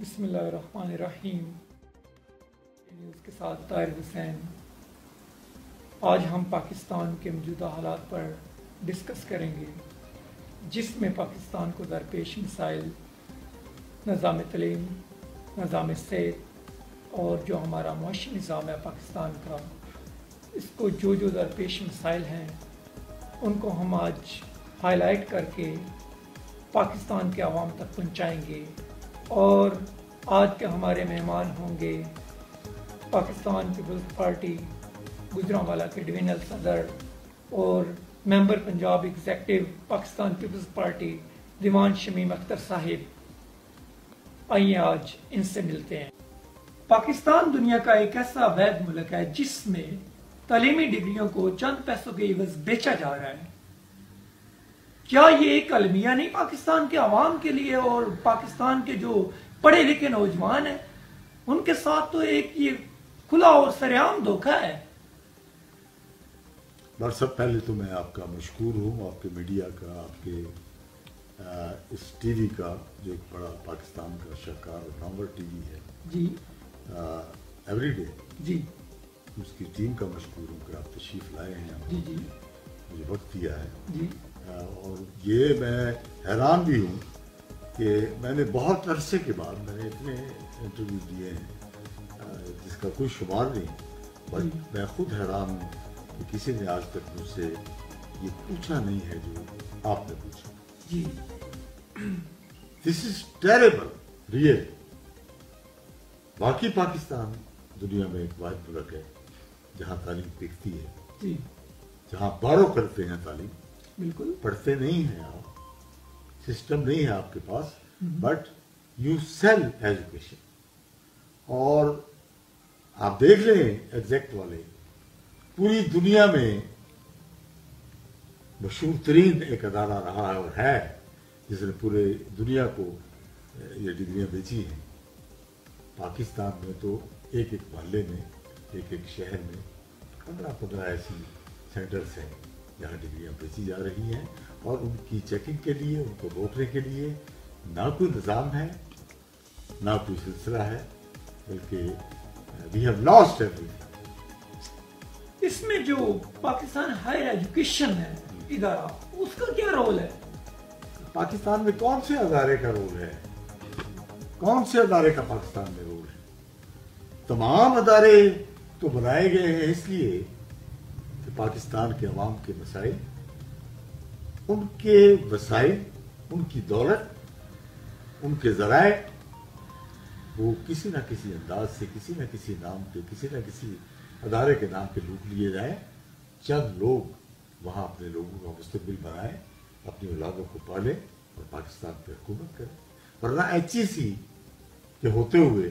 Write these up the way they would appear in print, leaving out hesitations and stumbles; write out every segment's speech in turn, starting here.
بسم اللہ الرحمن الرحیم نیوز کے ساتھ طاہر حسین۔ آج ہم پاکستان کے موجودہ حالات پر ڈسکس کریں گے، جس میں پاکستان کو درپیش مسائل، نظام تعلیم، نظام صحت اور جو ہمارا معاشی نظام ہے پاکستان کا، اس کو جو درپیش مسائل ہیں ان کو ہم آج ہائی لائٹ کر کے پاکستان کے عوام تک پہنچائیں گے۔ اور آج کے ہمارے مہمان ہوں گے پاکستان پیپلز پارٹی گجرانوالہ کے ڈویژنل صدر اور ممبر پنجاب ایگزیکٹو پاکستان پیپلز پارٹی دیوان شمیم اختر صاحب۔ آئیے آج ان سے ملتے ہیں۔ پاکستان دنیا کا ایک ایسا ویب ملک ہے جس میں تعلیمی ڈگریوں کو چند پیسوں کے عوض بیچا جا رہا ہے۔ کیا یہ ایک المیہ نہیں پاکستان کے عوام کے لیے؟ اور پاکستان کے جو پڑھے لکھے نوجوان ہیں ان کے ساتھ تو ایک یہ کھلا اور سرعام دھوکہ ہے۔ ڈاکٹر صاحب، پہلے تو میں آپ کا مشکور ہوں، آپ کے میڈیا کا، آپ کے اس ٹی وی کا جو ایک بڑا پاکستان کا شاہکار اور نامور ٹی وی ہے جی ایوری ڈے، جی اس کی ٹیم کا مشکور ہوں کہ آپ تشریف لائے ہیں، جی جی مجھے وقت دیا ہے۔ جی اور یہ میں حیران بھی ہوں کہ میں نے بہت عرصے کے بعد میں نے اتنے انٹرویو دیے ہیں جس کا کوئی شمار نہیں، بٹ میں خود حیران ہوں کہ کسی نے آج تک مجھ سے یہ پوچھا نہیں ہے جو آپ نے پوچھا۔ جی دس از ٹیریبل ریئل۔ باقی پاکستان دنیا میں ایک واحد ملک ہے جہاں تعلیم بکتی ہے، جی جہاں بارو کرتے ہیں تعلیم، بالکل پڑھتے نہیں ہیں آپ، سسٹم نہیں ہے آپ کے پاس، بٹ یو سیل ایجوکیشن۔ اور آپ دیکھ لیں ایگزیکٹ والے پوری دنیا میں مشہور ترین ایک ادارہ رہا ہے اور ہے جس نے پورے دنیا کو یہ ڈگریاں بیچی ہیں۔ پاکستان میں تو ایک ایک محلے میں، ایک ایک شہر میں 15 ایسی سینٹرز ہیں جہاں ڈگریاں بیچی جا رہی ہیں، اور ان کی چیکنگ کے لیے، ان کو روکنے کے لیے نہ کوئی نظام ہے، نہ کوئی سلسلہ ہے، بلکہ we have lost everything. اس میں جو پاکستان ہائر ایجوکیشن ہے ادارہ، اس کا کیا رول ہے؟ پاکستان میں کون سے ادارے کا رول ہے؟ کون سے ادارے کا پاکستان میں رول ہے؟ تمام ادارے تو بنائے گئے ہیں اس لیے کہ پاکستان کے عوام کے مسائل، ان کے وسائل، ان کی دولت، ان کے ذرائع وہ کسی نہ کسی انداز سے، کسی نہ کسی نام پہ، کسی نہ کسی ادارے کے نام پہ لوٹ لیے جائیں، چند لوگ وہاں اپنے لوگوں کا مستقبل بنائیں، اپنی اولادوں کو پالیں اور پاکستان پہ حکومت کریں۔ ورنہ ایچ ای سی کے ہوتے ہوئے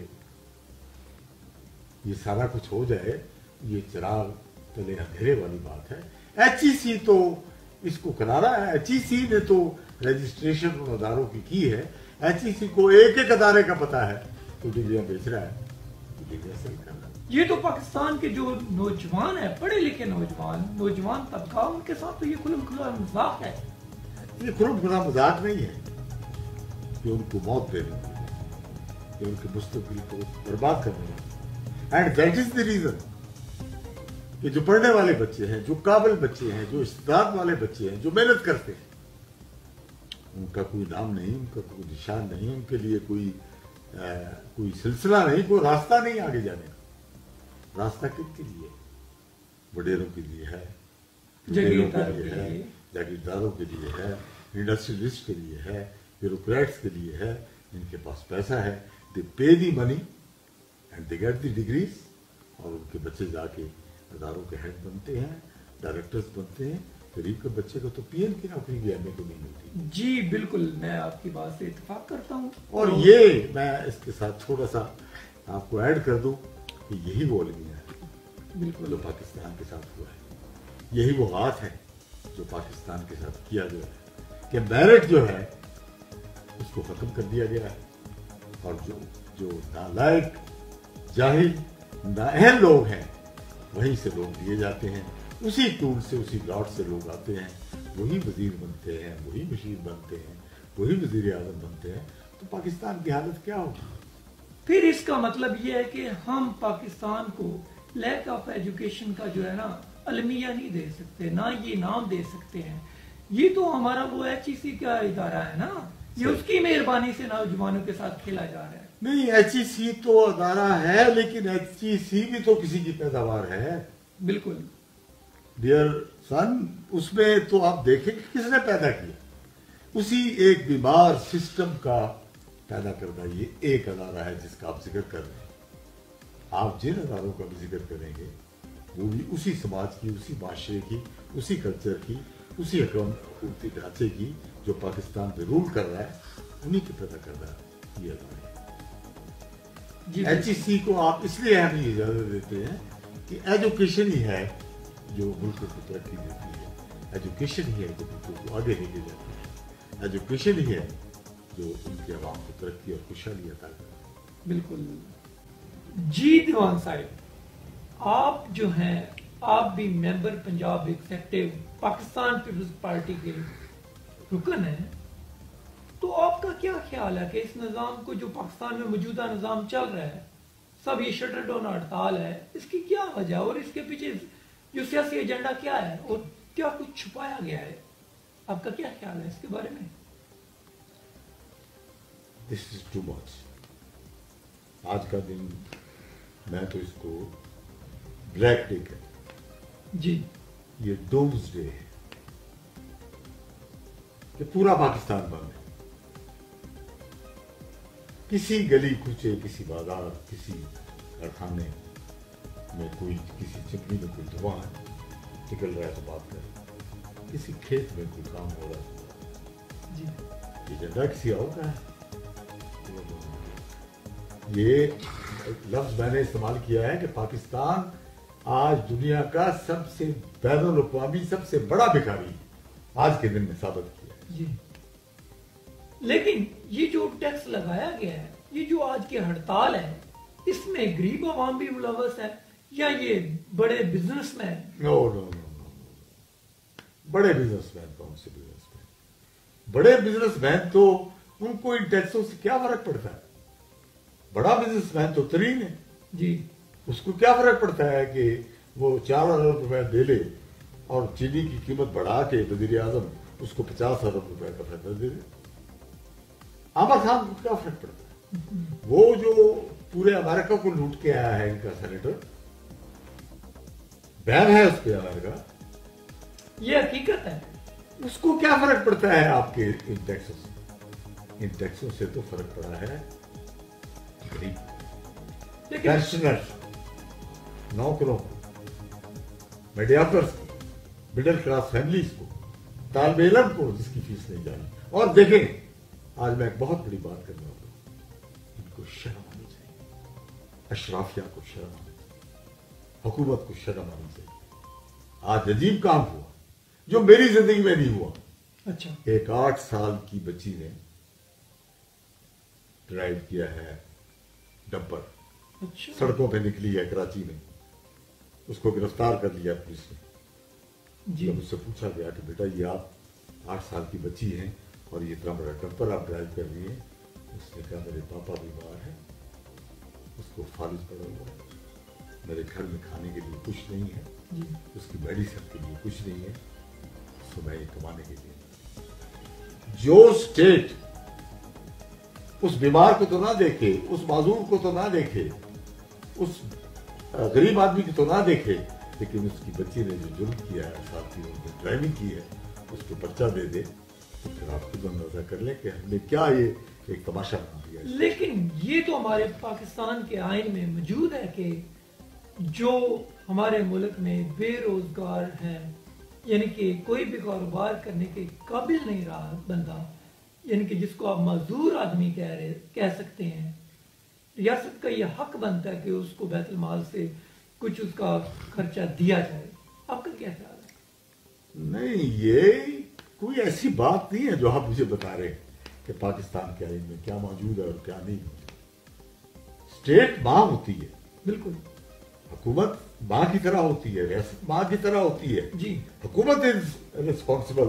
یہ سارا کچھ ہو جائے، یہ چراغ تلے اندھیرے والی بات ہے۔ ایچ ای سی تو اس کو کنارا ہے، ایچ ای سی نے تو رجسٹریشن ان اداروں کی ہے، ایچ ای سی کو ایک ایک ادارے کا پتا ہے، تو ڈگریاں بیچ رہا ہے، تو ڈگریاں سیل کر رہا ہے۔ یہ تو پاکستان کے جو نوجوان ہیں، پڑھے لکھے نوجوان طبقہ، ان کے ساتھ تو یہ کھلم کھلا مذاق ہے۔ یہ کھلم کھلا مذاق نہیں ہے کہ ان کو موت دینے والی، کہ ان کے مستقبل کو برباد کرنے والی۔ And that is the reason کہ جو پڑھنے والے بچے ہیں، جو قابل بچے ہیں، جو استعداد والے بچے ہیں، جو محنت کرتے ہیں، ان کا کوئی نام نہیں، ان کا کوئی نشان نہیں، ان کے لیے کوئی سلسلہ نہیں، کوئی راستہ نہیں آگے جانے کا۔ راستہ کن کے لیے؟ وڈیروں کے لیے ہے، جاگیرداروں کے ہے، لیے، جاگیرداروں کے لیے ہے، انڈسٹریلسٹ کے لیے ہے، بیوروکریٹس کے لیے ہے۔ ان کے پاس پیسہ ہے، they pay the money and they get the degrees, اور ان کے بچے جا کے اداروں کے ہیڈ بنتے ہیں، ڈائریکٹرز بنتے ہیں۔ غریب کے بچے کو تو پی ایم کی نوکری بھی ایم اے کو نہیں ملتی۔ جی بالکل، میں آپ کی بات سے اتفاق کرتا ہوں۔ اور یہ میں اس کے ساتھ تھوڑا سا آپ کو ایڈ کر دوں کہ یہی وہ المیہ ہے بالکل جو پاکستان کے ساتھ ہوا ہے، یہی وہ ہاتھ ہے جو پاکستان کے ساتھ کیا گیا ہے کہ میرٹ جو ہے اس کو ختم کر دیا گیا ہے، اور جو نالائق، جاہل، نااہل لوگ ہیں وہیں سے لوگ لیے جاتے ہیں، اسی ٹول سے، اسی لاٹ سے لوگ آتے ہیں، وہی وزیر بنتے ہیں، وہی مشیر بنتے ہیں، وہی وزیر اعظم بنتے ہیں۔ تو پاکستان کی حالت کیا ہوگی؟ پھر اس کا مطلب یہ ہے کہ ہم پاکستان کو لیک آف ایجوکیشن کا جو ہے نا المیہ نہیں دے سکتے، نہ یہ نام دے سکتے ہیں. یہ تو ہمارا وہ HEC کا ادارہ ہے نا، یہ اس کی مہربانی سے نوجوانوں کے ساتھ کھیلا جا رہا ہے. نہیں، HEC تو ادارہ ہے، لیکن HEC بھی تو کسی کی پیداوار ہے. بالکل ڈیئر سن، اس میں تو آپ دیکھیں کہ کس نے پیدا کیا. اسی ایک بیمار سسٹم کا پیدا کردہ یہ ایک ادارہ ہے جس کا آپ ذکر کر رہے ہیں. آپ جن اداروں کا بھی ذکر کریں گے وہ بھی اسی سماج کی، اسی معاشرے کی، اسی کلچر کی، اسی حکومتی ڈھانچے کی جو پاکستان پہ رول کر رہا ہے، انہی کے پیدا کردہ یہ ادارے. HEC کو آپ اس لیے ہمیں اجازت دیتے ہیں کہ ایجوکیشن ہی ہے جو ملک کو ترقی دیتی ہے، ایجوکیشن ہی ہے جو ملک کو آگے لے کے جاتی ہے، ایجوکیشن ہی ہے جو ان کے عوام کو ترقی اور خوشحالی عطا کرتی ہے. بالکل. جی دیوان صاحب، آپ جو ہیں، آپ بھی ممبر پنجاب ایگزیکٹو پاکستان پیپلز پارٹی کے رکن ہیں، تو آپ کا کیا خیال ہے کہ اس نظام کو جو پاکستان میں موجودہ نظام چل رہا ہے، سب یہ شٹر ڈاؤن ہڑتال ہے، اس کی کیا وجہ اور اس کے پیچھے جو سیاسی ایجنڈا کیا ہے اور کیا کچھ چھپایا گیا ہے؟ آپ کا کیا خیال ہے اس کے بارے میں؟ This is too much. آج کا دن میں تو اس کو بلیک ڈے کہتا. جی، یہ ڈومز ڈے ہے کہ پورا پاکستان بند ہے. کسی گلی کوچے، کسی بازار، کسی کارخانے میں کوئی، کسی چمنی میں کوئی دھواں نکل رہا ہے تو بات کریں، کسی کھیت میں کوئی کام ہو رہا ہے جی، ایجنڈا کسی اور کا ہے. یہ لفظ میں نے استعمال کیا ہے کہ پاکستان آج دنیا کا سب سے بین الاقوامی سب سے بڑا بھکاری آج کے دن میں ثابت کیا ہے. جی، لیکن یہ جو ٹیکس لگایا گیا ہے، یہ جو آج کی ہڑتال ہے، اس میں غریب عوام بھی ملوث ہے یا یہ بڑے بزنس مین؟ نو نو نو نو، بڑے بزنس مین کون سے بزنس مین؟ بڑے بزنس مین تو ان کو ان ٹیکسوں سے کیا فرق پڑتا ہے؟ بڑا بزنس مین تو ترین ہے. جی، اس کو کیا فرق پڑتا ہے کہ وہ 4 ارب روپے دے لے اور چینی کی قیمت بڑھا کے وزیر اعظم اس کو 50 ارب روپے کا فائدہ دے دے. عامر خان کو کیا فرق پڑتا ہے؟ وہ جو پورے امریکہ کو لوٹ کے آیا ہے، ان کا سینیٹر بین ہے اس پہ امریکہ، یہ حقیقت ہے. اس کو کیا فرق پڑتا ہے آپ کے ان ٹیکسوں سے؟ ان ٹیکسوں سے تو فرق پڑا ہے پینشنر، نوکروں کو، میڈیاٹرس کو، مڈل کلاس فیملیز کو، طالب علم کو جس کی فیس نہیں جانی. اور دیکھیں، آج میں ایک بہت بڑی بات کرنا ہوں، ان کو شرم آنی چاہیے، اشرافیہ کو شرم آنی چاہیے، حکومت کو شرم آنی چاہیے. آج عجیب کام ہوا جو میری زندگی میں نہیں ہوا. اچھا، ایک 8 سال کی بچی نے ڈرائیو کیا ہے ڈمپر، اچھا، سڑکوں پہ نکلی ہے کراچی میں، اس کو گرفتار کر لیا پولیس نے. جی، جب اس سے پوچھا گیا کہ بیٹا یہ آپ 8 سال کی بچی ہیں اور یہ اتنا بڑا ڈمپر آپ ڈرائیو کر رہی ہیں، اس نے کہا میرے پاپا بیمار ہے، اس کو فالج پڑا ہوا ہے، میرے گھر میں کھانے کے لیے کچھ نہیں ہے، جی، اس کی میڈیسن کے لیے کچھ نہیں ہے، تو میں یہ کمانے کے لیے. جو اسٹیٹ اس بیمار کو تو نہ دیکھے، اس معذور کو تو نہ دیکھے، اس غریب آدمی کو تو نہ دیکھے، لیکن اس کی بچی نے جو جرم کیا ہے، ساتھ ہی اس نے ڈرائیونگ کی ہے، اس کو پرچہ دے دے، تو پھر آپ خود اندازہ کر لیں کہ ہم نے کیا یہ ایک تماشا بنا دیا ہے. لیکن یہ تو ہمارے پاکستان کے آئین میں موجود ہے کہ جو ہمارے ملک میں بے روزگار ہیں، یعنی کہ کوئی بھی کاروبار کرنے کے قابل نہیں رہا بندہ، یعنی کہ جس کو آپ معذور آدمی کہہ سکتے ہیں، ریاست کا یہ حق بنتا ہے کہ اس کو بیت المال سے کچھ اس کا خرچہ دیا جائے. آپ کا کیا خیال ہے؟ نہیں، یہ کوئی ایسی بات نہیں ہے جو آپ مجھے بتا رہے ہیں کہ پاکستان کے آئین میں کیا موجود ہے اور کیا نہیں موجود. اسٹیٹ ماں ہوتی ہے، بالکل، حکومت ماں کی طرح ہوتی ہے، ریاست ماں کی طرح ہوتی ہے. جی، حکومت از ریسپانسبل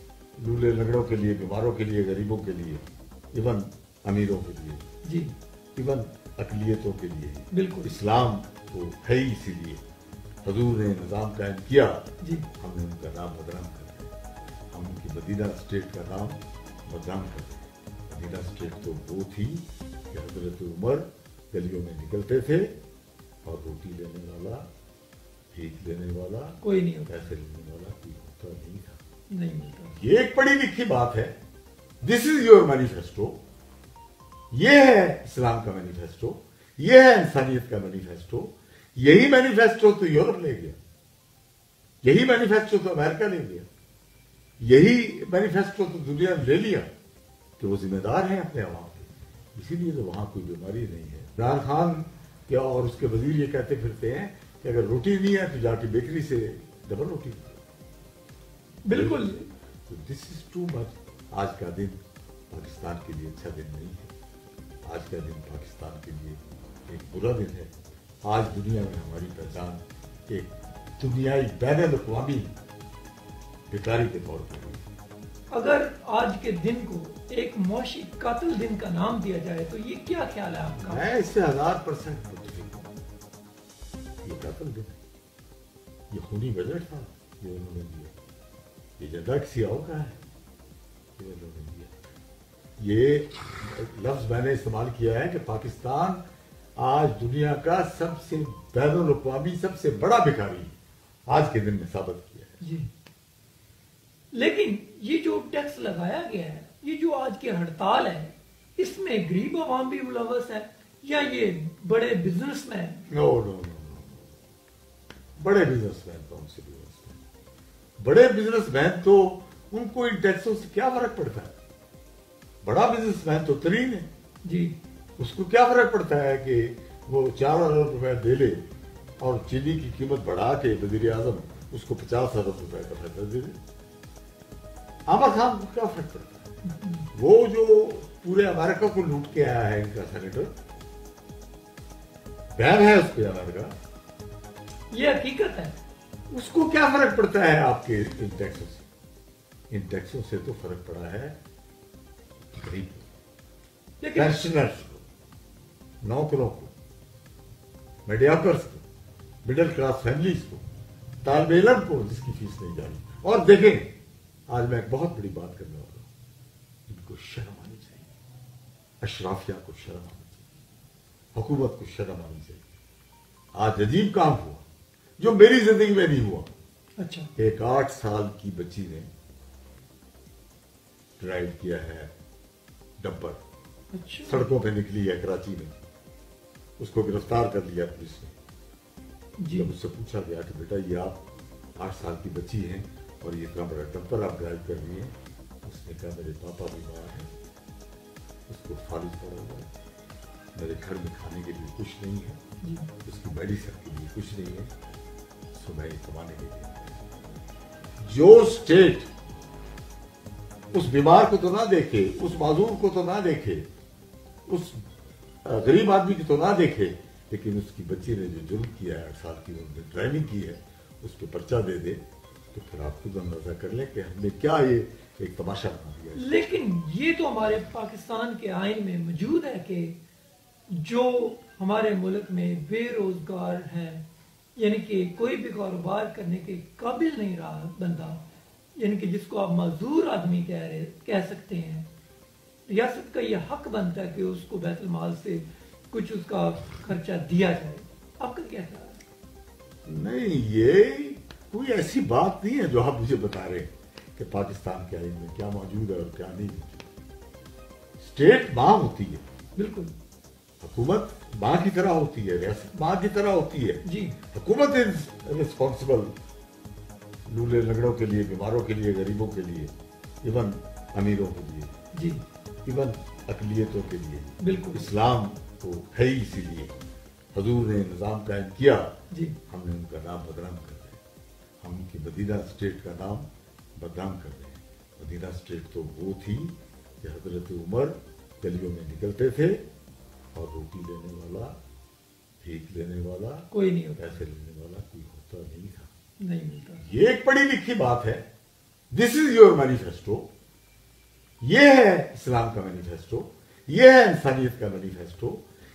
لولے لنگڑوں کے لیے، بیماروں کے لیے، غریبوں کے لیے، ایون امیروں کے لیے. جی، ایون اقلیتوں کے لیے بالکل اسلام تو ہے ہی اسی لیے حضور نے نظام قائم کیا جی ہم نے ان کا نام بدنام کر دیا ہم ان کی مدینہ اسٹیٹ کا نام بدنام کر دیا مدینہ اسٹیٹ تو وہ تھی کہ حضرت عمر گلیوں میں نکلتے تھے اور روٹی لینے والا بھیک لینے والا کوئی نہیں ہوتا پیسے لینے والا کوئی ہوتا نہیں تھا نہیں ملتا یہ ایک پڑھی لکھی بات ہے دس از یور مینیفیسٹو یہ ہے اسلام کا مینیفیسٹو یہ ہے انسانیت کا مینیفیسٹو یہی مینیفیسٹو تو یورپ لے گیا یہی مینیفیسٹو تو امریکہ لے گیا یہی مینیفیسٹو تو دنیا نے لے لیا کہ وہ ذمہ دار ہیں اپنے عوام کے اسی لیے تو وہاں کوئی بیماری نہیں ہے عمران خان کیا اور اس کے وزیر یہ کہتے پھرتے ہیں کہ اگر روٹی نہیں ہے تو جا کے بیکری سے ڈبل روٹی بالکل دس از ٹو مچ آج کا دن پاکستان کے لیے اچھا دن نہیں ہے آج کا دن پاکستان کے لیے ایک برا دن ہے آج دنیا میں ہماری پہچان ایک دنیائی بین الاقوامی بیکاری کے طور پر ہوئی اگر آج کے دن کو ایک معاشی قاتل دن کا نام دیا جائے تو یہ کیا خیال ہے آپ کا؟ میں اس سے 1000% متفق ہوں یہ قاتل دن ہے یہ خونی بجٹ تھا یہ انہوں نے دیا یہ جگہ کسی اور کا ہے یہ انہوں نے دیا یہ لفظ میں نے استعمال کیا ہے کہ پاکستان آج دنیا کا سب سے بین الاقوامی سب سے بڑا بھکاری آج کے دن میں ثابت کیا ہے جی لیکن یہ جو ٹیکس لگایا گیا ہے یہ جو آج کی ہڑتال ہے اس میں غریب عوام بھی ملوث ہے یا یہ بڑے بزنس مین؟ نو بڑے بزنس مین کون سے بزنس مین بڑے بزنس مین تو ان کو ان ٹیکسوں سے کیا فرق پڑتا ہے بڑا بزنس مین تو ترین ہے جی اس کو کیا فرق پڑتا ہے کہ وہ 4 ارب روپے دے لے اور چینی کی قیمت بڑھا کے وزیر اعظم اس کو 50 ارب روپے کا فائدہ دے دے عامر خان کو کیا فرق پڑتا ہے وہ جو پورے امریکہ کو لوٹ کے آیا ہے ان کا سینیٹر بین ہے اس پہ امریکہ یہ حقیقت ہے اس کو کیا فرق پڑتا ہے آپ کے ان ٹیکسوں سے ان ٹیکسوں سے تو فرق پڑا ہے غریب پینشنرز کو نوکروں کو میڈیاکرز کو مڈل کلاس فیملیز کو طالب علم کو جس کی فیس نہیں جاری اور دیکھیں آج میں ایک بہت بڑی بات کرنے والا ہوں ان کو شرم آنی چاہیے اشرافیہ کو شرم آنی چاہیے حکومت کو شرم آنی چاہیے آج عجیب کام ہوا جو میری زندگی میں نہیں ہوا اچھا ایک 8 سال کی بچی نے ڈرائیو کیا ہے ڈمپر اچھا سڑکوں پہ نکلی ہے کراچی میں اس کو گرفتار کر لیا پولیس نے جی جب اس سے پوچھا گیا کہ بیٹا یہ آپ 8 سال کی بچی ہیں اور یہ اتنا بڑا ڈمپر آپ ڈرائیو کر رہی ہیں اس نے کہا میرے پاپا بیمار ہیں اس کو فالج پڑا ہوا ہے میرے گھر میں کھانے کے لیے کچھ نہیں ہے جی اس کی میڈیسن کے لیے کچھ نہیں ہے سو میں یہ کمانے کے لیے جو اسٹیٹ اس بیمار کو تو نہ دیکھے اس معذور کو تو نہ دیکھے اس غریب آدمی کی تو نہ دیکھے لیکن اس کی بچی نے جو جرم کیا ہے 8 سال کی انہوں نے ڈرائیونگ کی ہے اس پہ پرچہ دے دے تو پھر آپ خود اندازہ کر لیں کہ ہم نے کیا یہ ایک تماشا بنا دیا ہے لیکن یہ تو ہمارے پاکستان کے آئین میں موجود ہے کہ جو ہمارے ملک میں بے روزگار ہیں یعنی کہ کوئی بھی کاروبار کرنے کے قابل نہیں رہا بندہ یعنی کہ جس کو آپ معذور آدمی کہہ سکتے ہیں ریاست کا یہ حق بنتا ہے کہ اس کو بیت المال سے کچھ اس کا خرچہ دیا جائے آپ کا کیا خیال ہے؟ نہیں یہ کوئی ایسی بات نہیں ہے جو آپ مجھے بتا رہے ہیں کہ پاکستان کے آئین میں کیا موجود ہے اور کیا نہیں موجود اسٹیٹ ماں ہوتی ہے بالکل حکومت ماں کی طرح ہوتی ہے ریاست ماں کی طرح ہوتی ہے جی حکومت از ریسپانسبل لولے لنگڑوں کے لیے بیماروں کے لیے غریبوں کے لیے ایون امیروں کے لیے جی ایون اقلیتوں کے لیے بالکل اسلام تو ہے ہی اسی لیے حضور نے نظام قائم کیا جی ہم نے ان کا نام بدنام کر دیا ہم ان کی مدینہ اسٹیٹ کا نام بدنام کر دیں مدینہ اسٹیٹ تو وہ تھی کہ حضرت عمر گلیوں میں نکلتے تھے اور روٹی لینے والا بھیک لینے والا کوئی نہیں ہوتا پیسے لینے والا کوئی ہوتا نہیں تھا نہیں ملتا یہ ایک پڑھی لکھی بات ہے دس از یور مینیفیسٹو یہ ہے اسلام کا مینیفیسٹو یہ ہے انسانیت کا مینیفیسٹو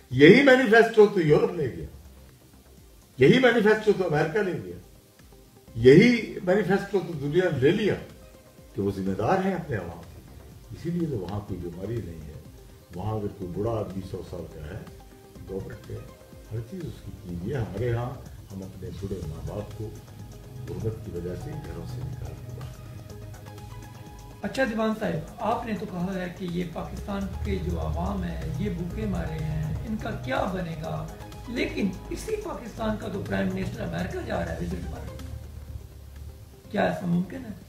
यही मैनिफेस्टो तो यूरोप ले गया, यही मैनिफेस्टो तो अमेरिका ले गया, यही मैनिफेस्टो तो दुनिया ने ले लिया कि वो जिम्मेदार है अपने अवाम के। इसीलिए तो वहां कोई बीमारी नहीं है। वहां अगर कोई बूढ़ा आदमी 100 साल का है, 2 बच्चे, हर चीज उसकी की हुई है। हमारे यहाँ हम अपने बूढ़े माँ बाप को गुर्बत की वजह से घरों से निकाल के बाहर। अच्छा दीवान साहब, आपने तो कहा है कि ये पाकिस्तान के जो आवाम है ये भूखे मारे हैं, इनका क्या बनेगा, लेकिन इसी पाकिस्तान का तो प्राइम मिनिस्टर अमेरिका जा रहा है विजिट पर, क्या ऐसा मुमकिन है?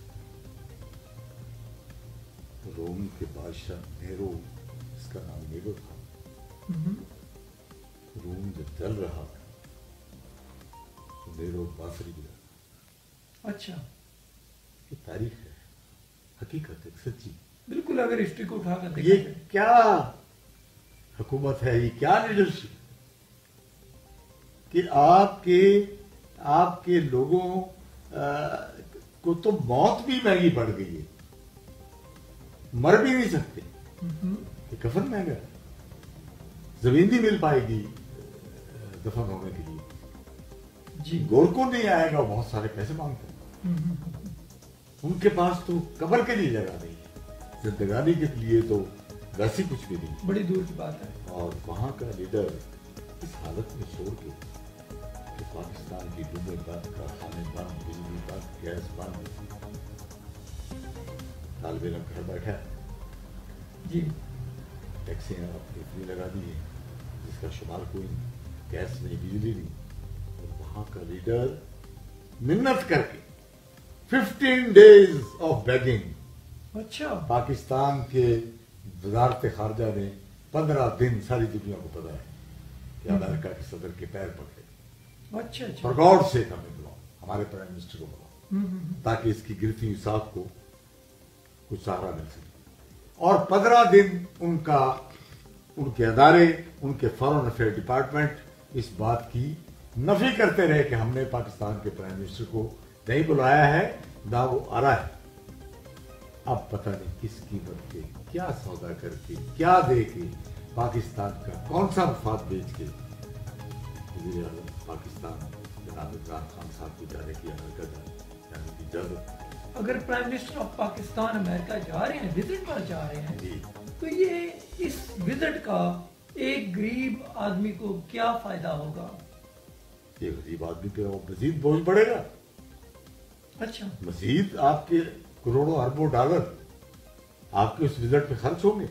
रोम के बादशाह नेरो, इसका नाम नेरो था, रोम जब जल रहा तो नेरो बांसुरी गिरा। अच्छा, ये तारीख है, हकीकत है, सच्ची। बिल्कुल, अगर हिस्ट्री को उठाकर देखा ये जाए। क्या हुकूमत है, ये क्या लीडरशिप कि आपके लोगों को तो मौत भी महंगी पड़ गई है, मर भी नहीं सकते। ये कफन महंगा है, जमीन नहीं मिल पाएगी दफन होने के लिए जी। गोरको नहीं आएगा, बहुत सारे पैसे मांगते हैं। उनके पास तो कब्र के लिए जगह नहीं है, जिंदगानी के लिए तो वैसे कुछ भी नहीं। बड़ी दूर की बात है। और वहां का लीडर इस हालत में छोड़ के कि पाकिस्तान की डूबे बंद, कारखाने बंद, बिजली बंद, गैस बंद, तालिब इल्म घर बैठा है जी। टैक्सियां अपनी फ्री लगा दी है, जिसका शुमार कोई नहीं, गैस नहीं, बिजली नहीं। और वहां का लीडर मिन्नत करके 15 डेज ऑफ बेगिंग। अच्छा, पाकिस्तान के वजारत खारजा ने 15 दिन, सारी दुनिया को पता है कि अमेरिका के सदर के पैर पकड़े। अच्छा, अच्छा। फॉर गॉड से हमें बुलाओ, हमारे प्राइम मिनिस्टर को बुलाओ, ताकि इसकी गिरती हुई साख को कुछ सहारा मिल सके। और 15 दिन उनके अदारे, उनके फॉरेन अफेयर डिपार्टमेंट इस बात की नफी करते रहे कि हमने पाकिस्तान के प्राइम मिनिस्टर को नहीं बुलाया है, ना वो आ रहा है। अब पता नहीं किस कीमत पे, क्या सौदा करके, क्या दे के, पाकिस्तान का कौन सा मफाद बेच के वज़ीर आज़म पाकिस्तान जनाब इमरान खान साहब को जाने की अमेरिका जाने की इजाजत। अगर prime minister of Pakistan America जा रहे हैं, विजिट पर जा रहे हैं जी, तो ये इस विजिट का एक गरीब आदमी को क्या फायदा होगा? ये गरीब आदमी पे वो मजीद बोझ बढ़ेगा। अच्छा, मजीद आपके करोड़ों अरबों डॉलर आपके उस विजिट पे खर्च होंगे।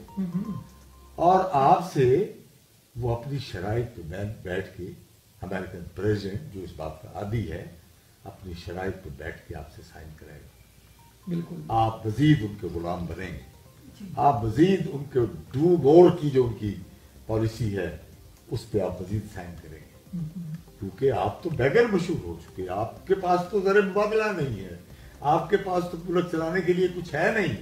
और आपसे वो अपनी शराइत पे बैठ के, अमेरिकन प्रेसिडेंट जो इस बात का आदी है, अपनी शराइत पे बैठ के आपसे साइन कराएगा। बिल्कुल। आप मजीद उनके गुलाम बनेंगे, आप मजीद उनके डू मोर की जो उनकी पॉलिसी है उस पर आप मजीद साइन करेंगे, क्योंकि आप तो बैगर मशहूर हो चुके हैं। आपके पास तो जरा मुबादला नहीं है, आपके पास तो मुल्क चलाने के लिए कुछ है नहीं।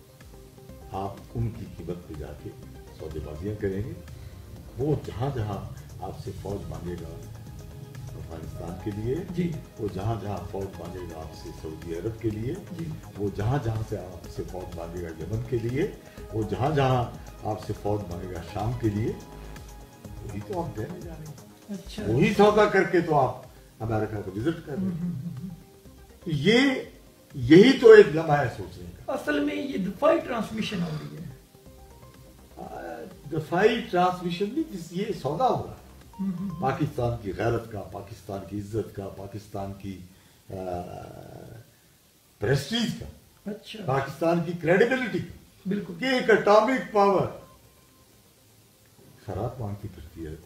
आप उनकी कीमत पे जाके सौदेबाजियां करेंगे। वो जहां जहां आपसे फौज मांगेगा अफगानिस्तान के लिए जी, वो जहां जहां फौज मांगेगा आपसे सऊदी अरब के लिए जी, वो जहां जहां से आपसे फौज मांगेगा यमन के लिए, वो जहां जहां आपसे फौज मांगेगा शाम के लिए, वही तो आप देने जा रहे हैं। अच्छा, वही सौदा करके तो आप अमेरिका को विजिट कर रहे हैं। तो यही तो एक लम्हा है सोचने का। असल में ये दफाई ट्रांसमिशन हो रही है। दफाई ट्रांसमिशन नहीं, ये सौदा हो रहा है पाकिस्तान की गैरत का, पाकिस्तान की इज्जत का, पाकिस्तान की प्रेस्टीज का, अच्छा, पाकिस्तान की क्रेडिबिलिटी का, बिल्कुल। कि एक एटॉमिक पावर खराब मांगती फिरती है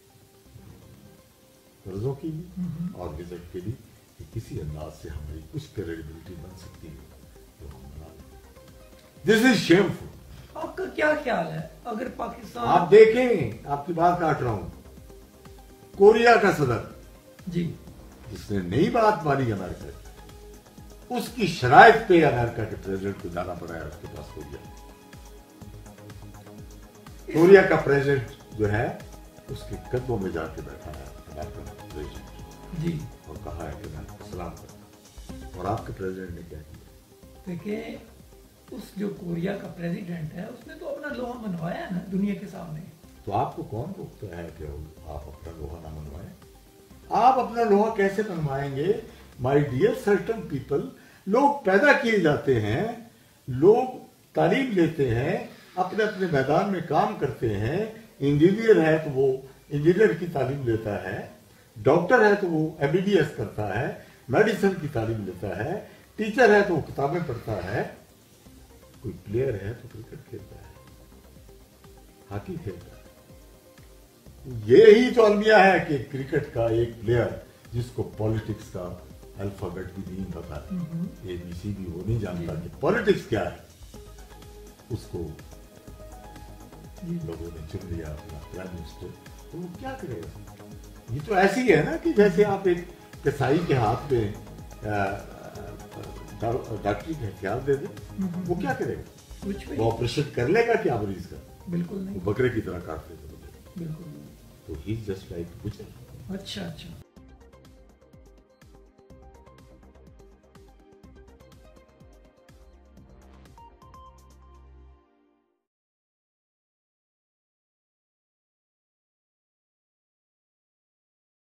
कर्जों की भी और विजिट के लिए, कि किसी अंदाज से हमारी कुछ क्रेडिबिलिटी बन सकती है तो हम बना लें। This is shameful. आपका क्या ख्याल है अगर पाकिस्तान, आप देखें, आपकी बात काट रहा हूं, कोरिया का सदर जी, जिसने नई बात मानी अमेरिका की, उसकी शराइत पे अमेरिका के प्रेसिडेंट को जाना पड़ा है उसके पास कोरिया का प्रेसिडेंट जो है उसके कदमों में जाके बैठा है अमेरिका का प्रेसिडेंट जी, और कहा है कि मैं आपको सलाम करता हूं। और आपके प्रेसिडेंट ने क्या किया? देखिए उस जो कोरिया का प्रेसिडेंट है उसने तो अपना लोहा मनवाया है ना दुनिया के सामने। तो आपको कौन रोकता है कि आप अपना लोहा ना मनवाएं? आप अपना लोहा कैसे मनवाएंगे? माय डियर सर्टन पीपल, लोग पैदा किए जाते हैं, लोग तालीम लेते हैं, अपने अपने मैदान में काम करते हैं। इंजीनियर है तो वो इंजीनियर की तालीम लेता है, डॉक्टर है तो वो MBBS करता है, मेडिसिन की तालीम लेता है, टीचर है तो वो किताबें पढ़ता है, कोई प्लेयर है तो क्रिकेट खेलता है, हॉकी खेलता है। ये ही तो अलमिया है कि क्रिकेट का एक प्लेयर जिसको पॉलिटिक्स का अल्फाबेट भी नहीं पता, ABCD वो नहीं जानता कि पॉलिटिक्स क्या है, उसको लोगों ने चुन लिया अपना प्राइम मिनिस्टर, तो वो क्या करेगा? ये तो ऐसी है ना कि जैसे आप एक कसाई के हाथ में डॉक्टरी का हथियार दे दे, वो क्या करेगा? वो ऑपरेशन कर लेगा क्या मरीज का? बिल्कुल नहीं। वो बकरे की तरह काट देगा। बिल्कुल। तो ही जस्ट लाइक बुचर। अच्छा अच्छा।